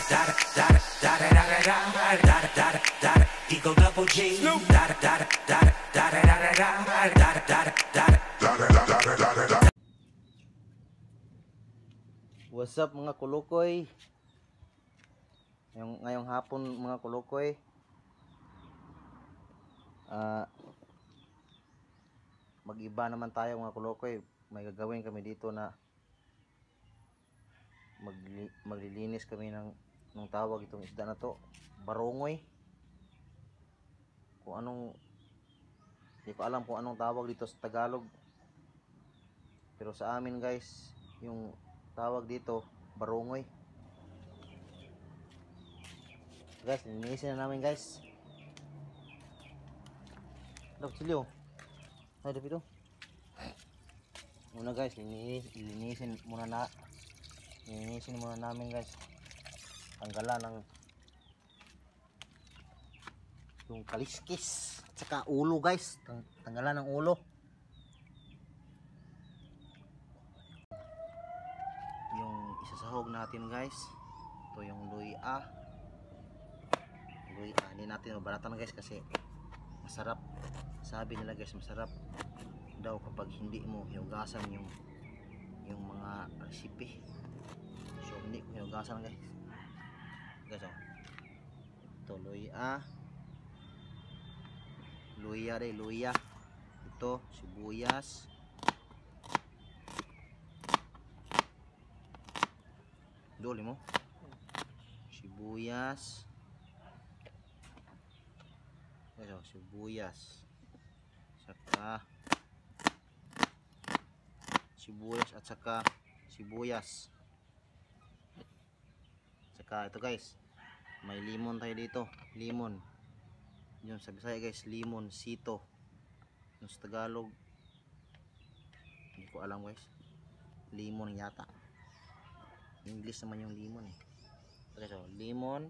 Eagle Double G. What's up mga kulukoy? Ngayong hapon mga kulukoy, mag-iba naman tayo mga kulukoy. May gagawin kami dito na maglilinis kami ng tawag itong isda na to, barongoy. Hindi ko alam kung anong tawag dito sa Tagalog, pero sa amin guys, yung tawag dito barongoy. Guys, linisin na namin guys. Silyo. Ay, dapito. Muna guys, linisin muna namin guys. Tanggalan ng yung kaliskis at saka ulo guys. Tanggalan ng ulo. Yung isasahog natin guys, ito yung luya. Hindi natin mabalatan guys kasi masarap. Sabi nila guys, masarap daw kapag hindi mo hinugasan yung mga recipe. So hindi ko hinugasan guys. Oh. Ito luya. Ito sibuyas. Doli mo. Sibuyas. Sibuyas at saka ito guys, may limon tayo dito. Limon yun sa Bisaya guys, limon, sito yung sa Tagalog hindi ko alam guys. Limon yata, English naman yung limon eh. Okay, so limon.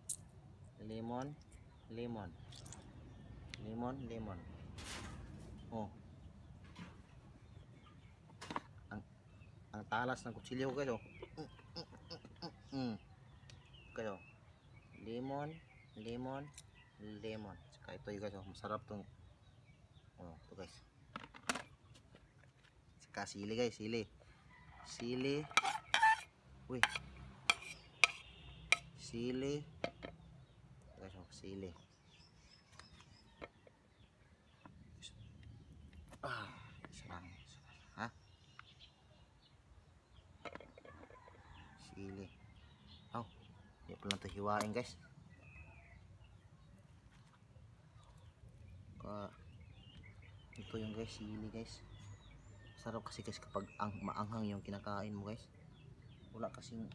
Oh, ang talas ng kutsilyo guys. Oh. Okay, oh. Lemon. Saka ito guys, oh. Masarap tong. Oh, ito guys. Saka sili guys, sili. Uy. Sili. Guys, oh, sili. Sarang. Ha? Sili. Oh, hindi pa lang ito hiwain guys. Ito yung guys, sili guys. Sarap kasi guys kapag maanghang yung kinakain mo guys. Wala kasing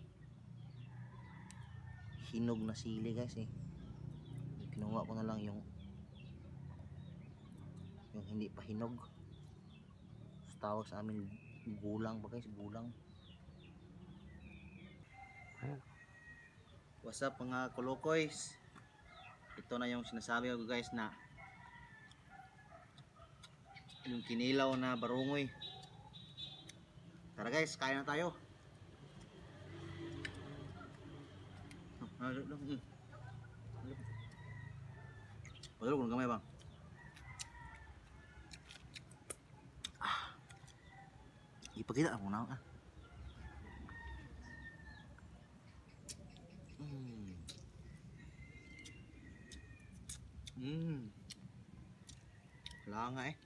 hinog na sili guys eh. Kinuha ko na lang yung hindi pa hinog. Tawag sa amin gulang ba guys, gulang. What's up mga kulukoys? Ito na yung sinasabi ko guys, na yung kinilaw na barongoy. Tara guys, kain na tayo. Wala kung gamay bang. Ipakita ako na. Wala nga eh.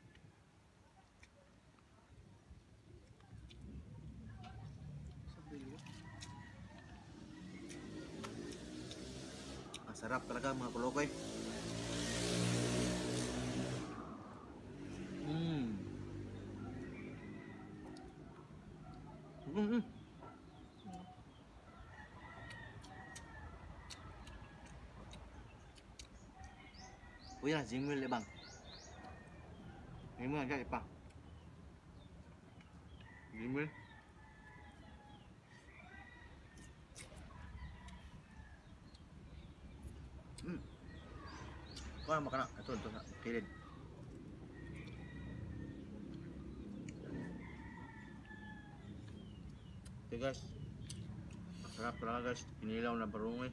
Sarap talaga mga kulukoy. Uy na, jingwil ibang. Jingwil agak ipa. Jingwil. Kau makan nak? Itu nak pilih. Okay guys, Sarap talaga guys, kinilaw na barungoy.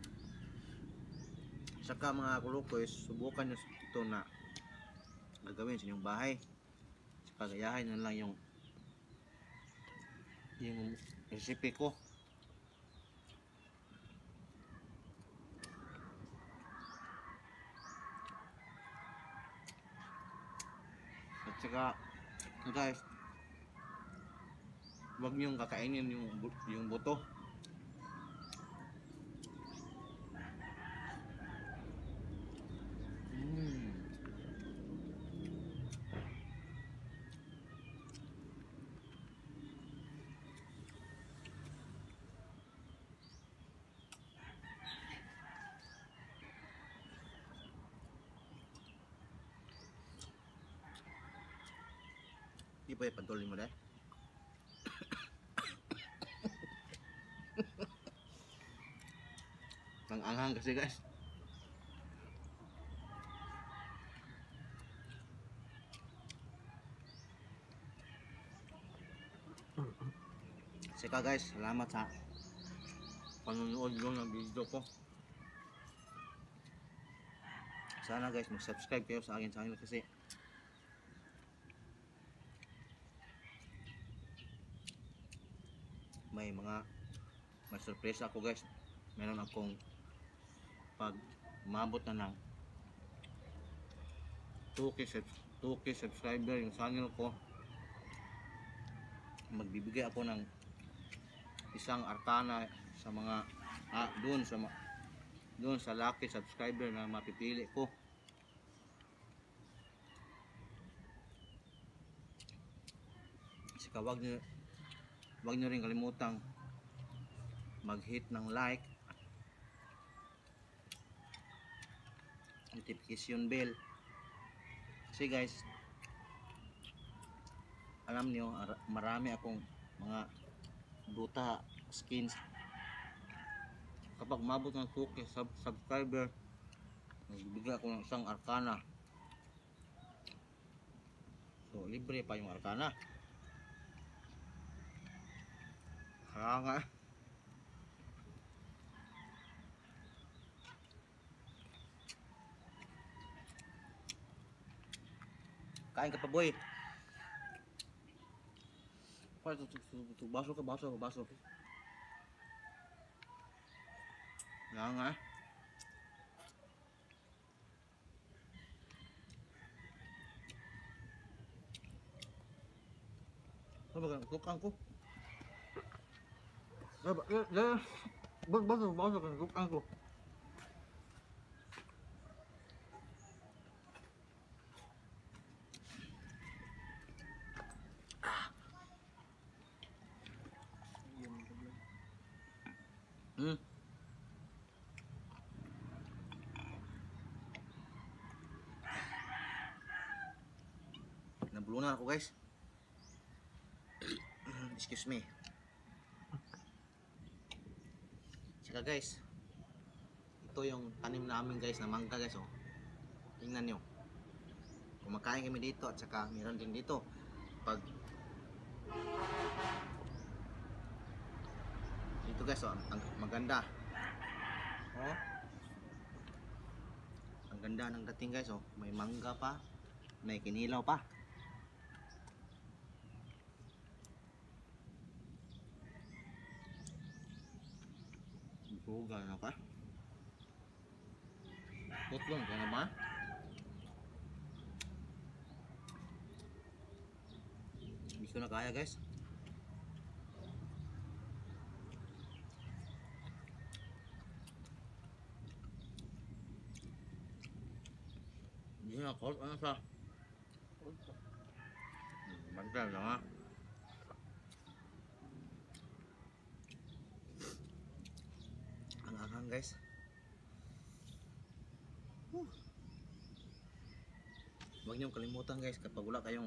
Saka mga kulukoy, subukan nyo ito na gagawin sa inyong bahay. Saka gayahin nyo lang yung recipe ko. At saka guys, huwag nyo kakainin yung buto. Di pa ipantulin mo dahil. Ang-anghang kasi guys. Sika guys, salamat sa panonood nyo ng video ko. Sana guys mag-subscribe kayo sa akin channel kasi may surprise ako guys. Meron akong pag umabot na ng 2K subscriber yung channel ko, magbibigay ako ng isang arkana sa mga doon sa lucky subscriber na mapipili ko. Saka wag nyo rin kalimutang mag-hit ng like, notification bell. Kasi guys, alam nyo, marami akong mga buta skins. Kapag mabot ng 2K subscriber, magbibigay ako ng isang arkana. So libre pa yung arkana. Kaya nga kain ka pa boy. Baso. Kaya nga ano ba kukang ko? Baso kukang ko. Nabulunan ako guys. Excuse me. Saka guys, ito yung tanim namin guys na mangga guys oh. Tingnan nyo. Kumakain kami dito at saka meron din dito. Pag dito guys oh, ang maganda. Oh. Ang ganda ng dating guys oh. May mangga pa, may kinilaw pa. Buga na ka. Tutlong ka naman. Gusto na kaya guys. Hindi na cold. Ano sa? Magdal lang ha. Ang guys. Huwag niyong kalimutan guys, kapag wala kayong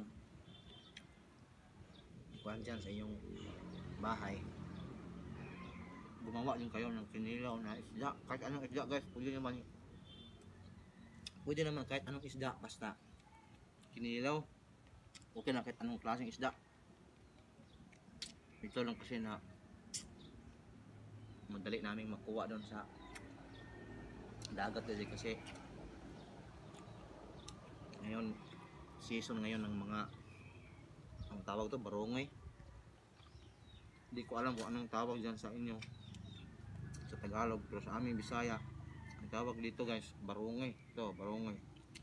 kuhan dyan sa inyong bahay, gumawa din kayo ng kinilaw na isda. Kahit anong isda guys, pwede naman kahit anong isda, basta kinilaw okay na, kahit anong klaseng isda. Ito lang kasi na madali naming makuha doon sa dagat kasi ngayon season ngayon ng mga ang tawag to barongay. Hindi ko alam kung anong tawag dyan sa inyo sa Tagalog, pero sa aming Bisaya ang tawag dito guys barongay. Ito barongay.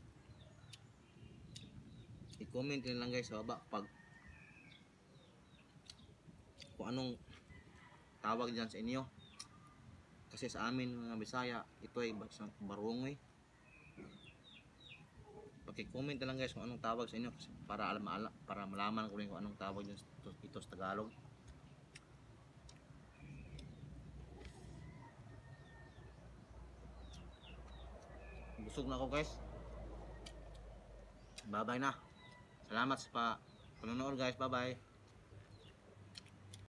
I-comment nyo lang guys sa baba pag kung anong tawag dyan sa inyo, kasi sa amin mga Bisaya ito ay barongay. Paki-comment na lang guys kung anong tawag sa inyo para para malaman ko rin kung anong tawag dyan ito sa Tagalog. Busog na ako guys. Bye bye na. Salamat sa panonood guys. Bye bye.